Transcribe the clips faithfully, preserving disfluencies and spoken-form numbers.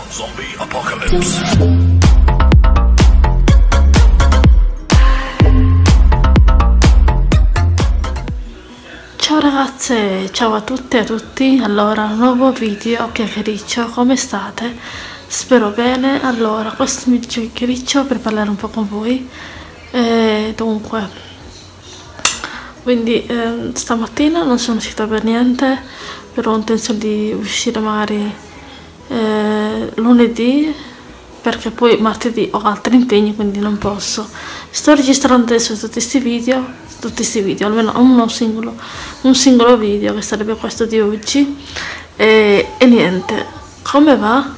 Zombie apocalypse. Ciao ragazze, ciao a tutte e a tutti. Allora, nuovo video chiacchiericcio, come state? Spero bene. Allora, questo è il mio chiacchiericcio per parlare un po' con voi. E dunque, quindi eh, stamattina non sono uscita per niente, però ho intenzione di uscire magari eh, lunedì, perché poi martedì ho altri impegni, quindi non posso. Sto registrando adesso tutti questi video, tutti questi video, almeno uno singolo, un singolo video, che sarebbe questo di oggi. E, e niente, come va?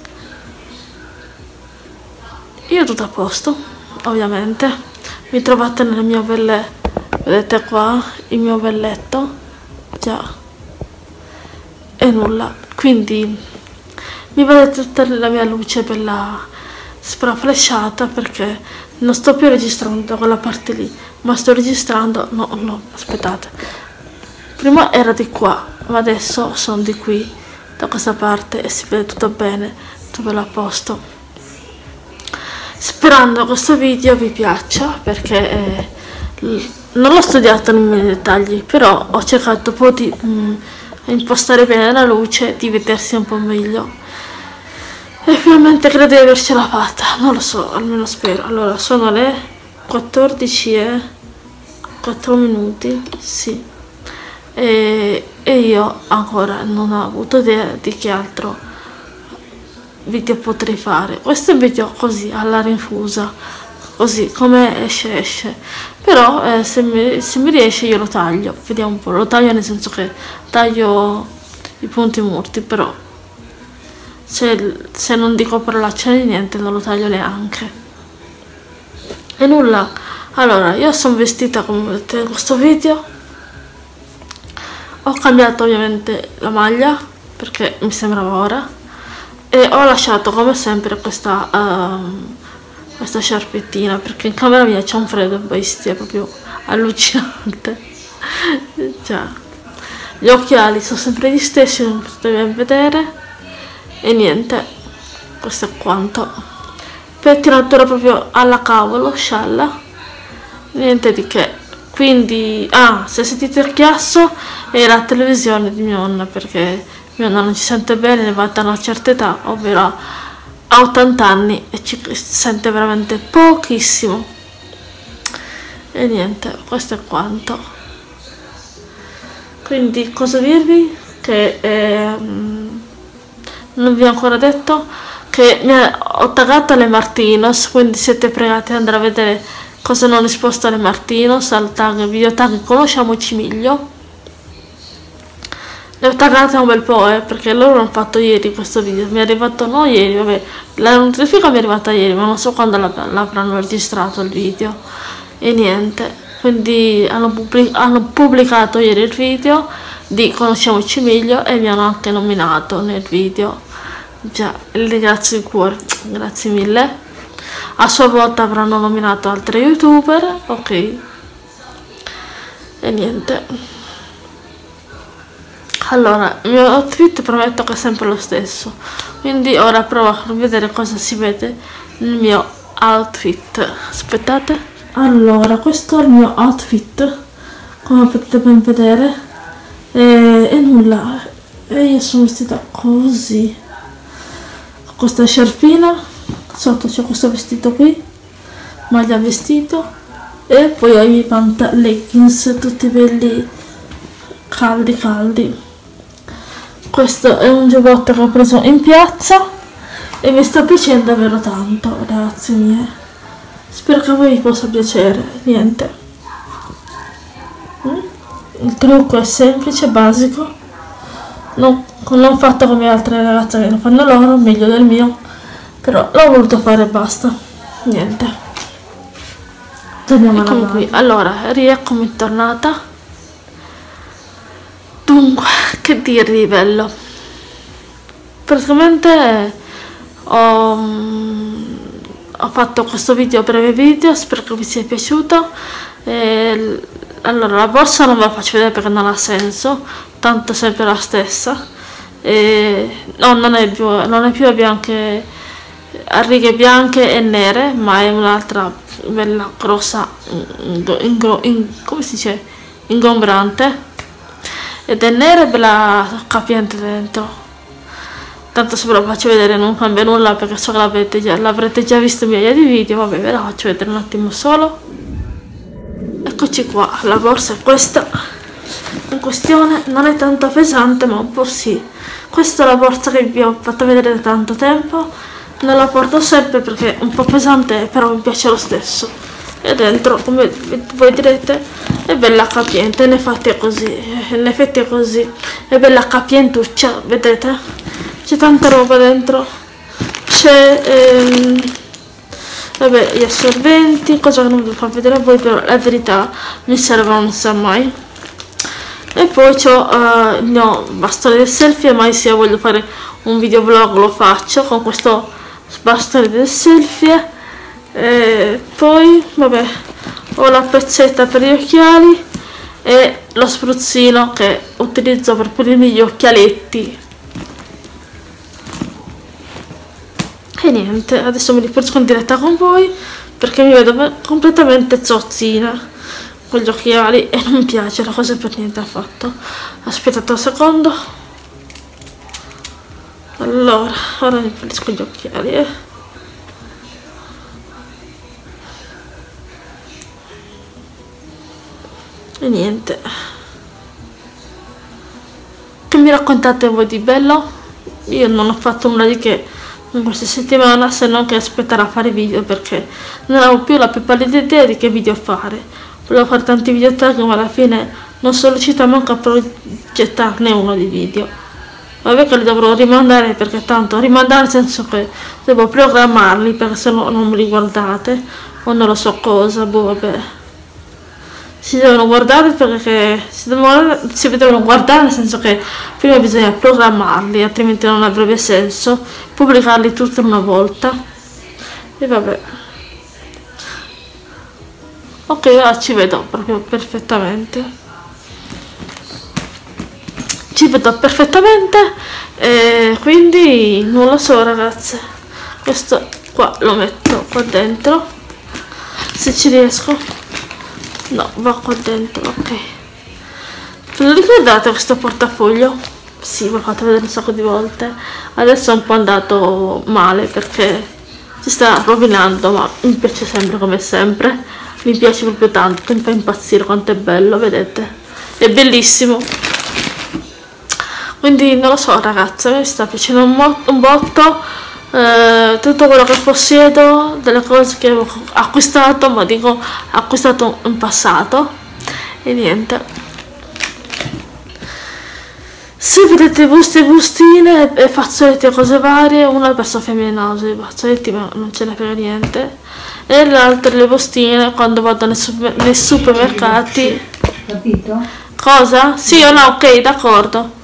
Io tutto a posto, ovviamente. Mi trovate nel mio bel, vedete qua, il mio bel letto, già, e nulla. Quindi mi vedete tutta la mia luce bella spraflesciata, perché non sto più registrando da quella parte lì, ma sto registrando, no, no, aspettate, prima era di qua, ma adesso sono di qui, da questa parte, e si vede tutto bene, tutto bello a posto. Sperando questo video vi piaccia, perché eh, non l'ho studiato nei miei dettagli, però ho cercato un po' di mh, impostare bene la luce, di vedersi un po' meglio, e finalmente credo di avercela fatta, non lo so, almeno spero. Allora, sono le quattordici e quattro minuti, sì, e, e io ancora non ho avuto idea di che altro video potrei fare. Questo è un video così alla rinfusa, così come esce esce, però eh, se, mi, se mi riesce io lo taglio, vediamo un po', lo taglio nel senso che taglio i punti morti, però se, se non dico parolacce né niente non lo taglio neanche. E nulla, allora io sono vestita come vedete in questo video, ho cambiato ovviamente la maglia perché mi sembrava ora, e ho lasciato come sempre questa uh, questa sciarpettina, perché in camera mia c'è un freddo bestia proprio allucinante. Già, gli occhiali sono sempre gli stessi, non potete ben vedere, e niente, questo è quanto. Pettinatura proprio alla cavolo, scialla, niente di che. Quindi, ah, se sentite il chiasso è la televisione di mia nonna, perché mia nonna non ci sente bene, è arrivata a una certa età, ovvero a ottanta anni, e ci sente veramente pochissimo. E niente, questo è quanto. Quindi cosa dirvi? Che ehm, non vi ho ancora detto che mi ho taggato alle Martinos, quindi siete pregati ad andare a vedere cosa non ho risposto alle Martinos, al tag, video tag Conosciamoci Meglio. Le ho taggate un bel po', eh, perché loro hanno fatto ieri questo video, mi è arrivato, no ieri, vabbè, la notifica mi è arrivata ieri, ma non so quando l'avranno registrato il video, e niente, quindi hanno, pubblic hanno pubblicato ieri il video di Conosciamoci Meglio, e mi hanno anche nominato nel video, già, li ringrazio di cuore, grazie mille. A sua volta avranno nominato altri youtuber, ok, e niente. Allora, il mio outfit prometto che è sempre lo stesso, quindi ora provo a vedere cosa si vede nel mio outfit. Aspettate. Allora, questo è il mio outfit, come potete ben vedere, e, e nulla, e io sono vestita così, con questa sciarpina, sotto c'è questo vestito qui, maglia vestito, e poi ho i miei pant leggings tutti belli caldi caldi. Questo è un giubbotto che ho preso in piazza e mi sta piacendo davvero tanto, ragazzi miei. Spero che a voi vi possa piacere. Niente, il trucco è semplice, basico, non, non fatto come altre ragazze che lo fanno loro, meglio del mio, però l'ho voluto fare e basta. Niente, torniamo alla qui. Allora, rieccomi tornata. Dunque, che dirvi di bello, praticamente ho, ho fatto questo video, breve video, spero che vi sia piaciuto. E, allora, la borsa non ve la faccio vedere perché non ha senso, tanto è sempre la stessa, e no, non è più, non è più a bianche, a righe bianche e nere, ma è un'altra bella grossa, in, in, in, come si dice, ingombrante, ed è nera e bella capiente dentro. Tanto se ve lo faccio vedere non cambia nulla perché so che l'avrete già, l'avrete già visto in migliaia di video. Vabbè, ve la faccio vedere un attimo solo. Eccoci qua, la borsa è questa in questione, non è tanto pesante ma un po' sì. Questa è la borsa che vi ho fatto vedere da tanto tempo, non la porto sempre perché è un po' pesante, però mi piace lo stesso. E dentro, come voi direte, è bella capiente, in effetti è così, in effetti è così, è bella capientuccia, vedete? C'è tanta roba dentro, c'è ehm, vabbè, gli assorbenti, cosa che non vi fa vedere a voi, però la verità mi servono, non sa mai. E poi c'ho uh, il mio bastone del selfie, mai se voglio fare un videoblog lo faccio con questo bastone del selfie. E poi vabbè, ho la pezzetta per gli occhiali e lo spruzzino che utilizzo per pulirmi gli occhialetti. E niente, adesso mi riporto in diretta con voi perché mi vedo completamente zozzina con gli occhiali e non mi piace la cosa per niente affatto. Aspettate un secondo. Allora, ora mi pulisco gli occhiali, eh. E niente. Che mi raccontate voi di bello? Io non ho fatto nulla di che in questa settimana, se non che aspettare a fare video perché non avevo più la più pallida idea di che video fare. Volevo fare tanti video tag ma alla fine non sono riuscita manco a progettarne uno di video. Vabbè che li dovrò rimandare perché tanto rimandare nel senso che devo programmarli perché se no non me li guardate o non lo so cosa, boh vabbè. Si devono guardare perché si devono, si devono guardare nel senso che prima bisogna programmarli, altrimenti non avrebbe senso pubblicarli tutti in una volta. E vabbè. Ok, ora ci vedo proprio perfettamente. Ci vedo perfettamente e quindi non lo so ragazze. Questo qua lo metto qua dentro se ci riesco. No, va qua dentro, ok. Ve lo ricordate questo portafoglio? Sì, ve l'ho fatto vedere un sacco di volte. Adesso è un po' andato male perché si sta rovinando, ma mi piace sempre come sempre. Mi piace proprio tanto, mi fa impazzire quanto è bello, vedete? È bellissimo. Quindi non lo so ragazze, mi sta piacendo un, un botto. Uh, tutto quello che possiedo, delle cose che ho acquistato, ma dico acquistato in passato e niente. Se vedete buste e bustine e fazzoletti e cose varie, una per Sofia Menauso i fazzoletti ma non ce ne frega niente e l'altra le bustine quando vado nei, super, nei supermercati. Capito? Cosa? Sì o no? Ok, d'accordo.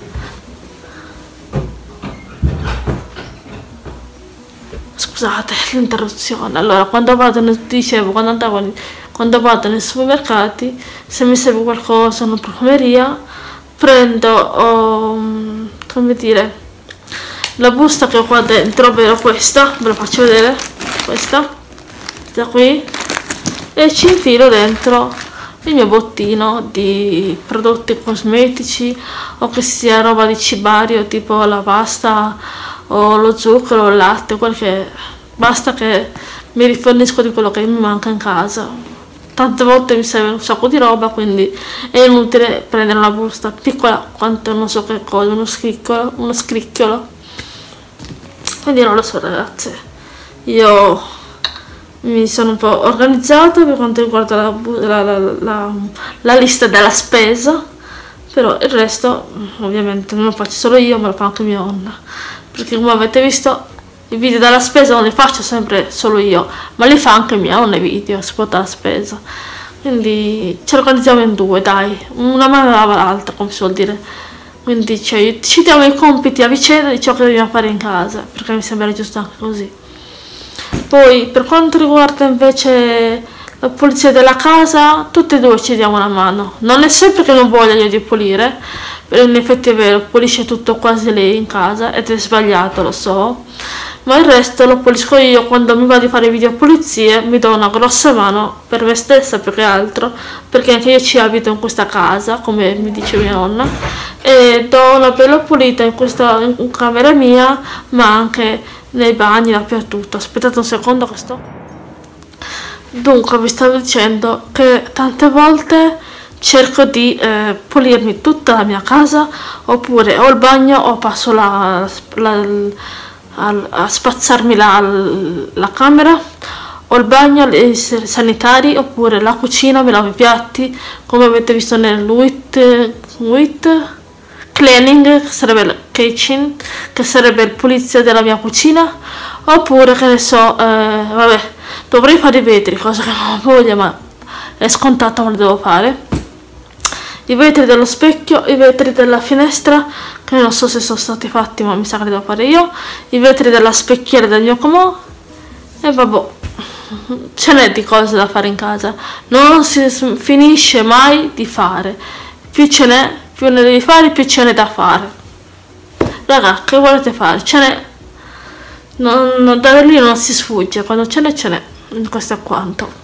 Scusate l'interruzione. Allora, quando vado nel, dicevo, quando andavo quando vado nei supermercati, se mi serve qualcosa, una profumeria, prendo oh, come dire, la busta che ho qua dentro, ovvero questa, ve la faccio vedere, questa, da qui, e ci infilo dentro il mio bottino di prodotti cosmetici o che sia roba di cibario tipo la pasta o lo zucchero o il latte, quel che basta che mi rifornisco di quello che mi manca in casa. Tante volte mi serve un sacco di roba, quindi è inutile prendere una busta piccola quanto non so che cosa, uno scricchiolo, uno scricchiolo. Quindi non lo so ragazze, io mi sono un po' organizzata per quanto riguarda la, la, la, la, la lista della spesa, però il resto ovviamente non lo faccio solo io, ma lo fa anche mia nonna, perché come avete visto i video della spesa non li faccio sempre solo io, ma li fa anche mia nonna i video spot della spesa, quindi ci organizziamo in due, dai, una mano lava l'altra, come si vuol dire, quindi cioè, ci diamo i compiti a vicenda di ciò che dobbiamo fare in casa, perché mi sembra giusto anche così. Poi per quanto riguarda invece la pulizia della casa, tutte e due ci diamo una mano. Non è sempre che non voglia io di pulire, però in effetti è vero, pulisce tutto quasi lei in casa ed è sbagliato, lo so, ma il resto lo pulisco io. Quando mi va di fare video pulizie mi do una grossa mano per me stessa più che altro, perché anche io ci abito in questa casa, come mi dice mia nonna, e do una bella pulita in questa in camera mia, ma anche nei bagni, dappertutto. Aspettate un secondo che sto... Dunque vi stavo dicendo che tante volte cerco di eh, pulirmi tutta la mia casa, oppure o il bagno o passo la, la, a, a spazzarmi la, la camera, o il bagno, i sanitari, oppure la cucina, mi lavo i piatti, come avete visto nel with, with cleaning, che sarebbe il kitchen, che sarebbe il pulizia della mia cucina, oppure che ne so, eh, vabbè, dovrei fare i vetri, cosa che non voglio, ma è scontato, ma lo devo fare. I vetri dello specchio, i vetri della finestra, che non so se sono stati fatti, ma mi sa che li devo fare io, i vetri della specchiera del mio comò, e vabbè, ce n'è di cose da fare in casa, non si finisce mai di fare, più ce n'è, più ne devi fare, più ce n'è da fare. Raga, che volete fare? Ce n'è, non, non, da lì non si sfugge, quando ce n'è ce n'è, questo è quanto.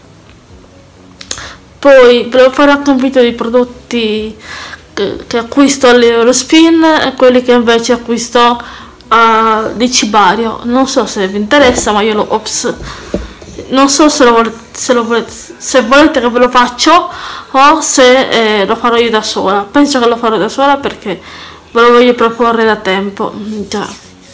Poi volevo fare anche un video di prodotti che, che acquisto all'Eurospin e quelli che invece acquisto a, di Cibario. Non so se vi interessa, ma io lo ops, non so se, lo volete, se, lo volete, se volete che ve lo faccio o se eh, lo farò io da sola. Penso che lo farò da sola perché ve lo voglio proporre da tempo. Già.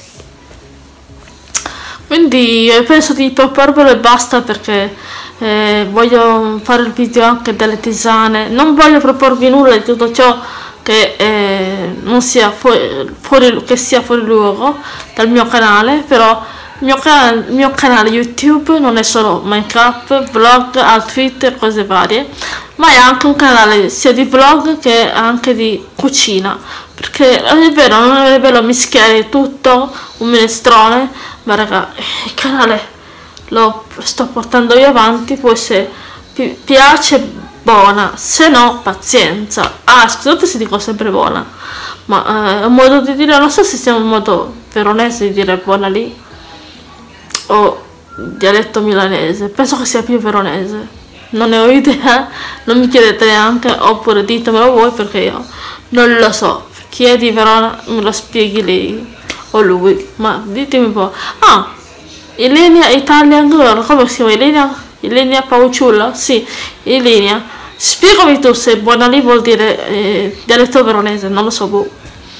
Quindi penso di proporvelo e basta, perché Eh, voglio fare il video anche delle tisane. Non voglio proporvi nulla di tutto ciò che eh, non sia fuori, fuori, che sia fuori luogo dal mio canale, però il mio, can il mio canale YouTube non è solo Minecraft, vlog, outfit e cose varie, ma è anche un canale sia di vlog che anche di cucina, perché è vero, non è bello mischiare tutto, un minestrone, ma raga, il canale lo sto portando io avanti, poi se pi piace buona, se no pazienza. Ah, scusate se dico sempre buona, ma eh, è un modo di dire, non so se sia un modo veronese di dire buona lì o dialetto milanese, penso che sia più veronese, non ne ho idea, non mi chiedete neanche, oppure ditemelo voi perché io non lo so. Chi è di Verona me lo spieghi lei o lui, ma ditemi un po'. Ah, Ilenia Italian Girl, come si chiama Ilenia? Ilenia Pauciulla? Sì, Ilenia. Spiegami tu se buona lì vuol dire eh, dialetto veronese, non lo so, boh.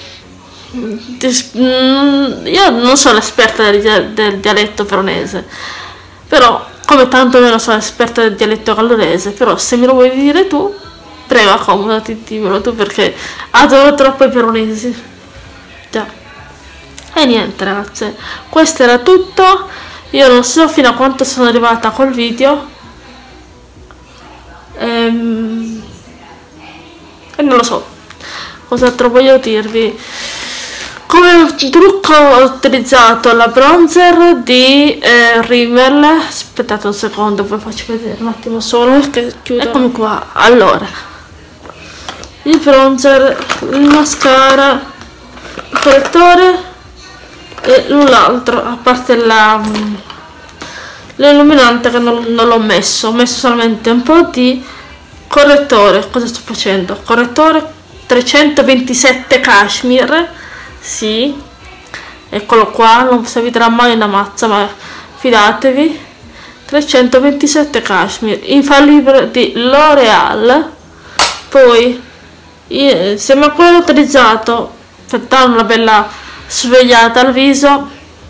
Io non sono esperta del, del dialetto veronese, però come tanto meno sono esperta del dialetto gallurese, però se me lo vuoi dire tu, prego, accomodati, dimmelo tu, perché adoro troppo i veronesi. Già. E niente ragazze, questo era tutto. Io non so fino a quanto sono arrivata col video ehm, e non lo so cos'altro voglio dirvi. Come trucco ho utilizzato la bronzer di eh, Rimmel. Aspettate un secondo, poi faccio vedere un attimo solo che chiudo. Eccomi qua. Allora, il bronzer, il mascara, il correttore e l'altro, a parte l'illuminante che non, non l'ho messo, ho messo solamente un po' di correttore. Cosa sto facendo? Correttore trecentoventisette cashmere, sì, eccolo qua, non servirà mai una mazza, ma fidatevi, trecentoventisette cashmere infallibile di L'Oreal. Poi insieme a quello utilizzato per dare una bella svegliata al viso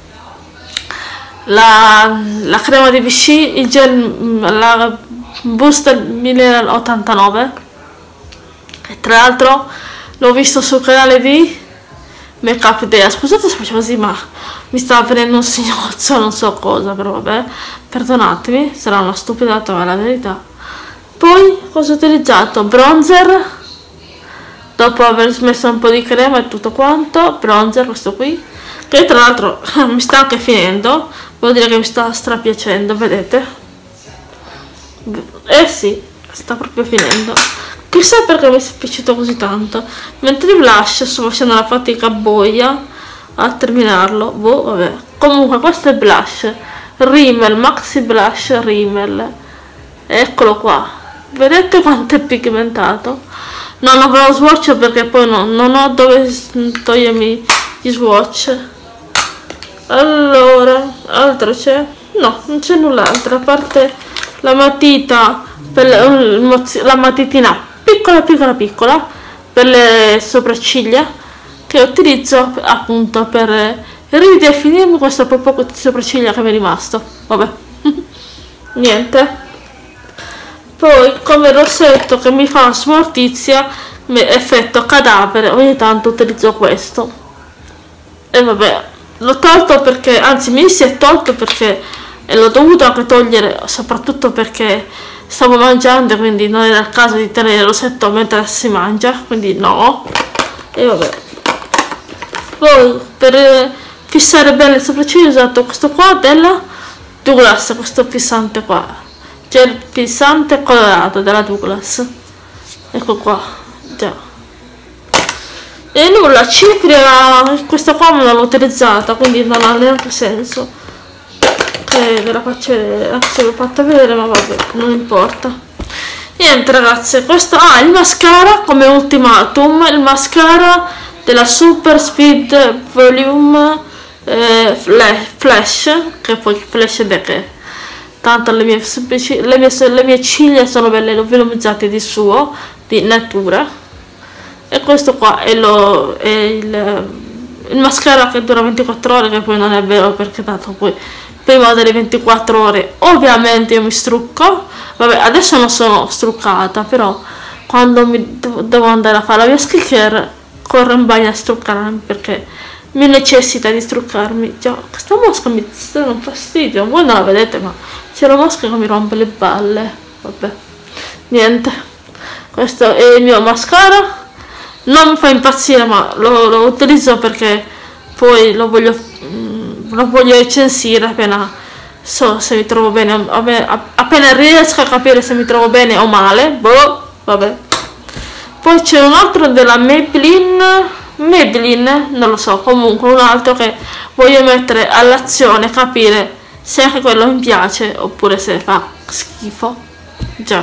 la, la crema di Vichy, il gel, la Booster milleottantanove, e tra l'altro l'ho visto sul canale di Make Up Day. Scusate se faccio così, ma mi stava venendo un signozzo, non so cosa, però vabbè, perdonatemi, sarà una stupidata, ma è la verità. Poi cosa ho utilizzato? Bronzer, dopo aver smesso un po' di crema e tutto quanto, bronzer, questo qui, che tra l'altro mi sta anche finendo, vuol dire che mi sta strapiacendo, vedete? Eh sì, sta proprio finendo. Chissà perché mi è piaciuto così tanto. Mentre il blush sto facendo una fatica boia a terminarlo. Boh, vabbè. Comunque questo è il blush Rimmel, Maxi Blush Rimmel. Eccolo qua. Vedete quanto è pigmentato? Non avrò lo swatch perché poi no, non ho dove togliermi gli swatch. Allora, altro c'è? No, non c'è null'altro, a parte la matita per le, la matitina piccola piccola piccola per le sopracciglia, che utilizzo appunto per ridefinirmi questo poco di sopracciglia che mi è rimasto. Vabbè. Niente. Poi come rossetto che mi fa smortizia, effetto cadavere, ogni tanto utilizzo questo. E vabbè, l'ho tolto perché, anzi mi si è tolto perché e l'ho dovuto anche togliere soprattutto perché stavo mangiando, quindi non era il caso di tenere il rossetto mentre si mangia, quindi no. E vabbè. Poi per fissare bene il sopracciglia ho usato questo qua della Douglas, questo fissante qua, gel fissante colorato della Douglas. Ecco qua, già. E nulla, cipria, questa qua non l'ho utilizzata, quindi non ha neanche senso che ve la faccio vedere, anche se l'ho fatta vedere, ma vabbè, non importa. Niente ragazze, questo, ah, il mascara come ultimatum, il mascara della Super Speed Volume eh, Flash, che poi Flash è che tanto le mie, le mie, le mie ciglia sono belle volumizzate di suo, di Natura. E questo qua è, lo, è il, il mascara che dura ventiquattro ore, che poi non è vero perché tanto poi prima delle ventiquattro ore ovviamente io mi strucco. Vabbè, adesso non sono struccata, però quando mi devo andare a fare la mia skincare corro in bagno a struccarmi perché mi necessita di struccarmi. Già, questa mosca mi sta dando un fastidio, voi non la vedete ma c'è la mosca che mi rompe le balle. Vabbè, niente, questo è il mio mascara, non mi fa impazzire ma lo, lo utilizzo perché poi lo voglio, mm, lo voglio recensire appena so se mi trovo bene, appena riesco a capire se mi trovo bene o male. Boh, vabbè. Poi c'è un altro della Maybelline, Maybelline, non lo so, comunque un altro che voglio mettere all'azione, capire se anche quello mi piace oppure se fa schifo. Già.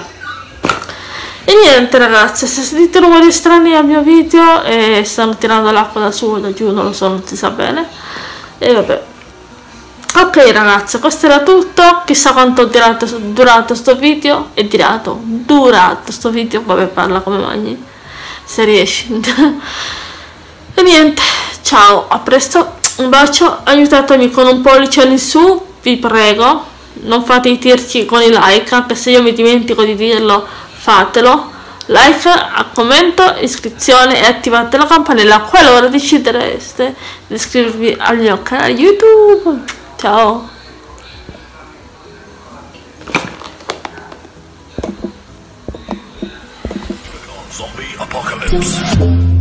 E niente ragazze, se sentite rumori strani al mio video e stanno tirando l'acqua da su o da giù, non lo so, non si sa bene. E vabbè. Ok ragazze, questo era tutto. Chissà quanto ho durato, durato sto video. È durato, durato sto video. Vabbè, parla come magni, se riesci. E niente, ciao, a presto, un bacio, aiutatemi con un pollice in su, vi prego. Non fate i tirchi con i like, anche se io mi dimentico di dirlo, fatelo. Like, commento, iscrizione e attivate la campanella qualora decidereste di iscrivervi al mio canale YouTube. Ciao. Zombie apocalypse.